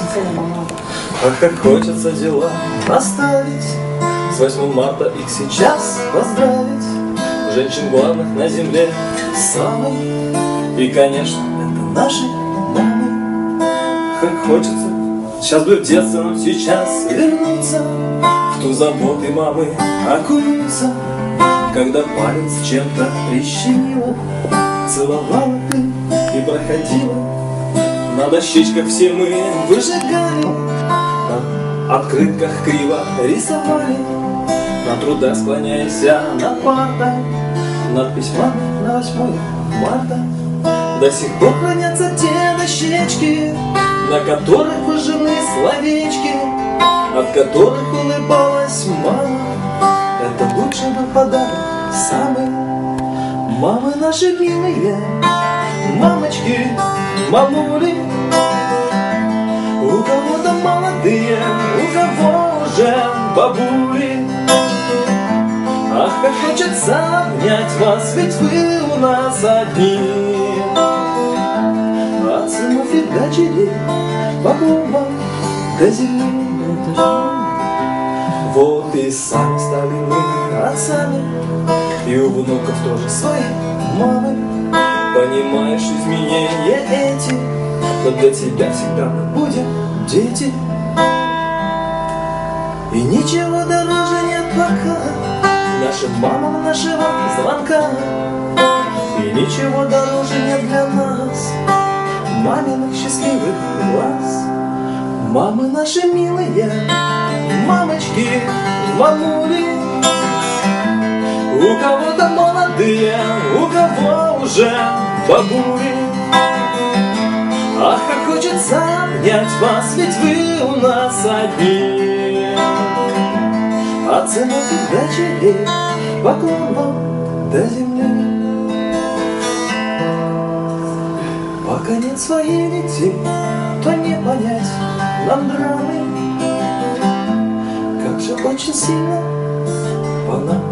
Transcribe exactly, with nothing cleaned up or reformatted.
Ах, как хочется дела оставить, с восьмым марта их сейчас поздравить. Женщин главных на земле самой, и, конечно, это наши мамы. Как хочется сейчас бы в детство нам сейчас вернуться, в ту заботы мамы окунуться, когда палец чем-то прищемила, целовала ты и проходила. На дощечках все мы выжигали, на открытках криво рисовали, на трудах склоняясь над партой, надпись мамы на восьмое марта. До сих пор хранятся те дощечки, на которых выжжены словечки, от которых улыбалась мама. Это лучший был подарок самый. Мамы наши милые, мамочки, мамули, у кого-то молодые, у кого уже бабули. Ах, как хочется обнять вас, ведь вы у нас одни. От сынов и дочерей поклон вам до земли. Вот и сами стали мы отцами, и у внуков тоже свои мамы. Понимаешь изменения эти, но для тебя всегда мы будем дети. И ничего дороже нет пока нашим мамам нашего звонка. И ничего дороже нет для нас маминых счастливых глаз. Мамы наши милые, мамочки, мамули, у кого-то молодые, у кого уже бабули. Ах, как хочется обнять вас, ведь вы у нас одни. От сынов и дочерей поклон вам до земли. Пока нет своих детей, то не понять нам драмы, как же очень сильно по нам